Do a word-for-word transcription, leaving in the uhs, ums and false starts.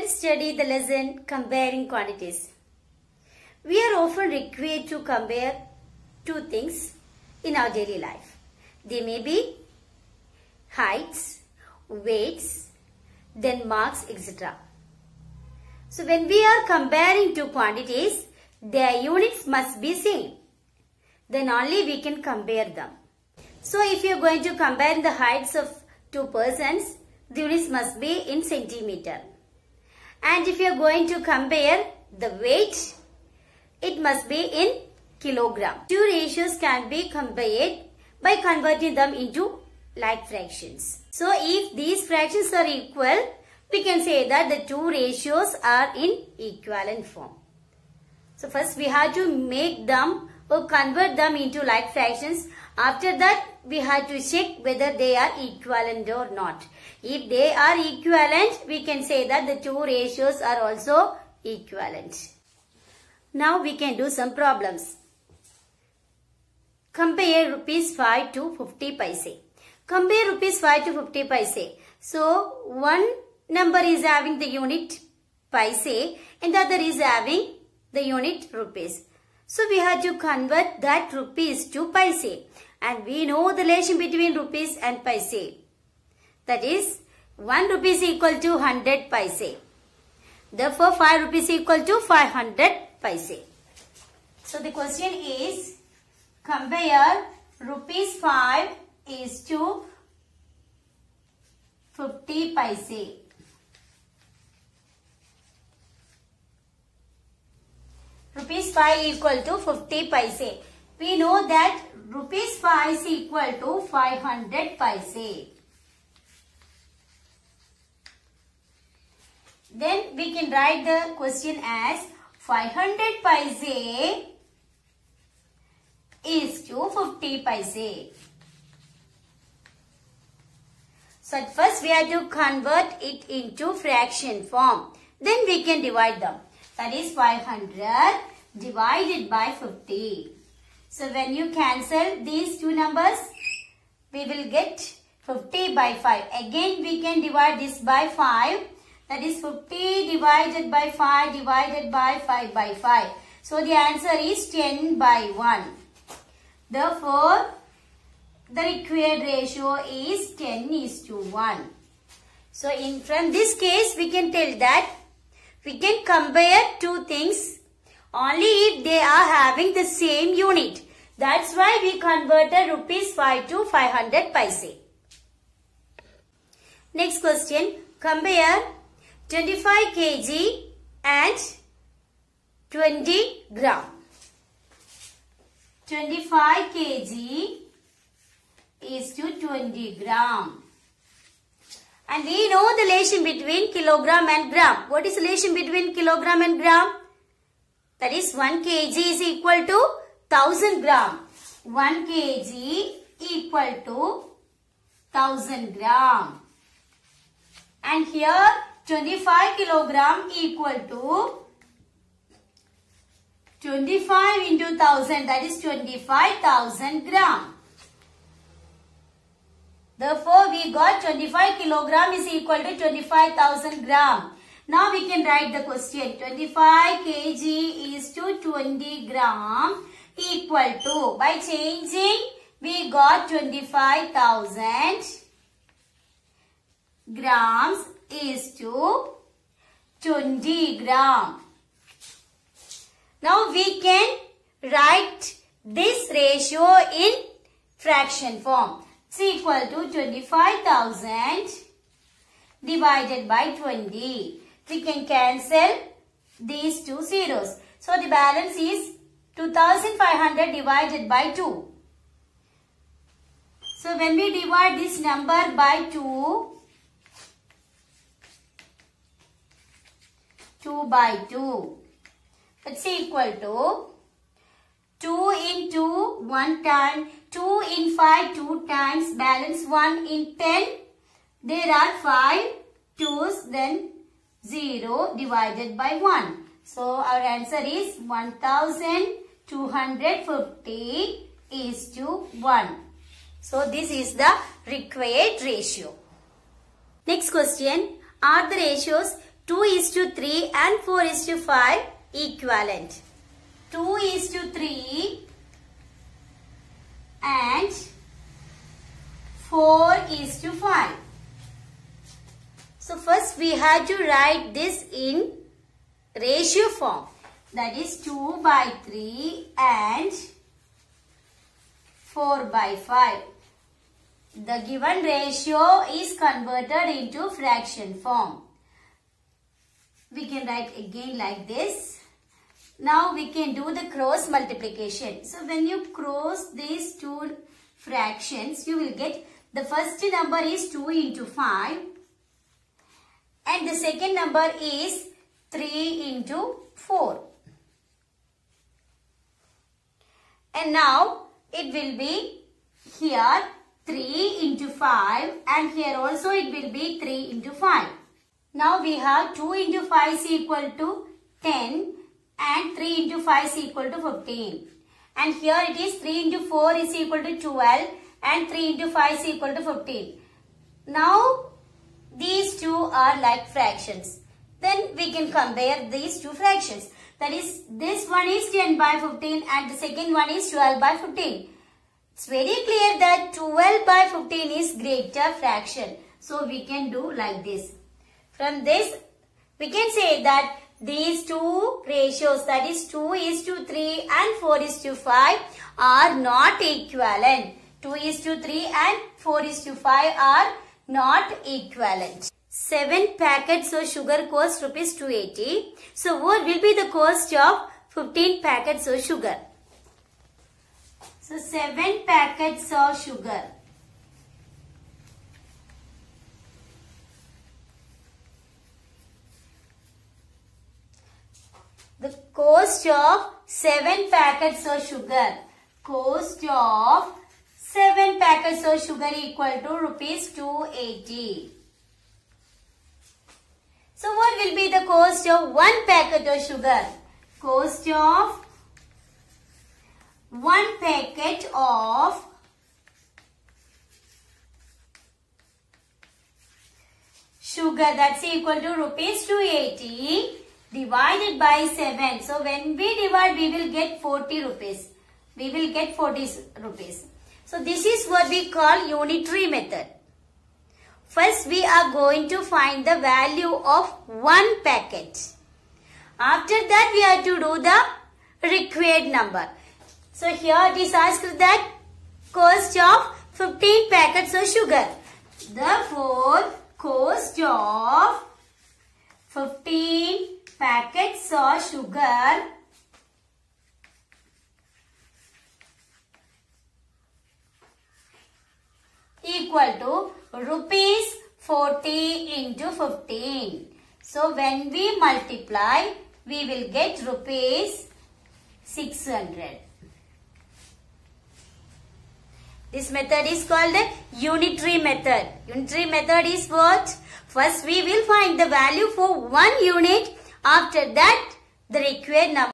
Let's study the lesson comparing quantities. We are often required to compare two things in our daily life. They may be heights, weights, then marks, et cetera. So when we are comparing two quantities, their units must be same. Then only we can compare them. So if you are going to compare the heights of two persons, the units must be in centimeter. And if you are going to compare the weight, it must be in kilogram. Two ratios can be compared by converting them into like fractions. So if these fractions are equal, we can say that the two ratios are in equivalent form. So first we have to make them or convert them into like fractions. After that we have to check whether they are equivalent or not. If they are equivalent, we can say that the two ratios are also equivalent. Now we can do some problems. Compare rupees five to fifty paise. Compare rupees five to fifty paise. So one number is having the unit paise and the other is having the unit rupees. So we have to convert that rupees to paise. And we know the relation between rupees and paise. That is one rupee is equal to one hundred paise. Therefore five rupees equal to five hundred paise. So the question is compare rupees five is to fifty paise. Rupees five equal to fifty paise. We know that rupees five is equal to five hundred paise. Then we can write the question as five hundred paise is to fifty paise. So at first we have to convert it into fraction form. Then we can divide them. That is five hundred divided by fifty. So when you cancel these two numbers, we will get fifty by five. Again we can divide this by five. That is fifty divided by five divided by five by five. So the answer is ten by one. Therefore, the required ratio is ten is to one. So in from this case, we can tell that we can compare two things only if they are having the same unit. That's why we converted rupees five to five hundred paise. Next question. Compare twenty-five kilograms and twenty gram. twenty-five kilograms is to twenty gram. And we know the relation between kilogram and gram. What is the relation between kilogram and gram? That is one kilogram is equal to one thousand gram. one kilogram equal to one thousand gram. And here twenty-five kilogram equal to twenty-five into one thousand, that is twenty-five thousand gram. Therefore, we got twenty-five kilogram is equal to twenty-five thousand gram. Now we can write the question. twenty-five kilograms is to twenty gram equal to, by changing, we got twenty-five thousand grams is to twenty gram. Now we can write this ratio in fraction form. It's equal to twenty-five thousand divided by twenty. We can cancel these two zeros. So the balance is two thousand five hundred divided by two. So when we divide this number by two, two by two, it's equal to two into one time, two in five, two times, balance one in ten. There are five twos, then zero divided by one. So our answer is one thousand two hundred fifty is to one. So this is the required ratio. Next question. Are the ratios two is to three and four is to five equivalent. two is to three and four is to five. So first we have to write this in ratio form. That is two by three and four by five. The given ratio is converted into fraction form. We can write again like this. Now we can do the cross multiplication. So when you cross these two fractions, you will get the first number is two into five and the second number is three into four. And now it will be here three into five and here also it will be three into five. Now we have two into five is equal to ten and three into five is equal to fifteen. And here it is three into four is equal to twelve and three into five is equal to fifteen. Now these two are like fractions. Then we can compare these two fractions. That is, this one is ten by fifteen and the second one is twelve by fifteen. It's very clear that twelve by fifteen is greater fraction. So we can do like this. From this, we can say that these two ratios, that is two is to three and four is to five, are not equivalent. two is to three and four is to five are not equivalent. seven packets of sugar cost rupees two hundred eighty. So what will be the cost of fifteen packets of sugar? So seven packets of sugar. The cost of seven packets of sugar. Cost of seven packets of sugar equal to rupees two hundred eighty. So what will be the cost of one packet of sugar? Cost of one packet of sugar, that's equal to rupees two hundred eighty divided by seven. So when we divide, we will get forty rupees. We will get forty rupees. So this is what we call unitary method. First we are going to find the value of one packet. After that we have to do the required number. So here it is asked that cost of fifteen packets of sugar. Therefore, cost of fifteen packets of sugar equal to rupees forty into fifteen. So when we multiply, we will get rupees six hundred. This method is called the unitary method. Unitary method is what? First we will find the value for one unit. After that, the required number.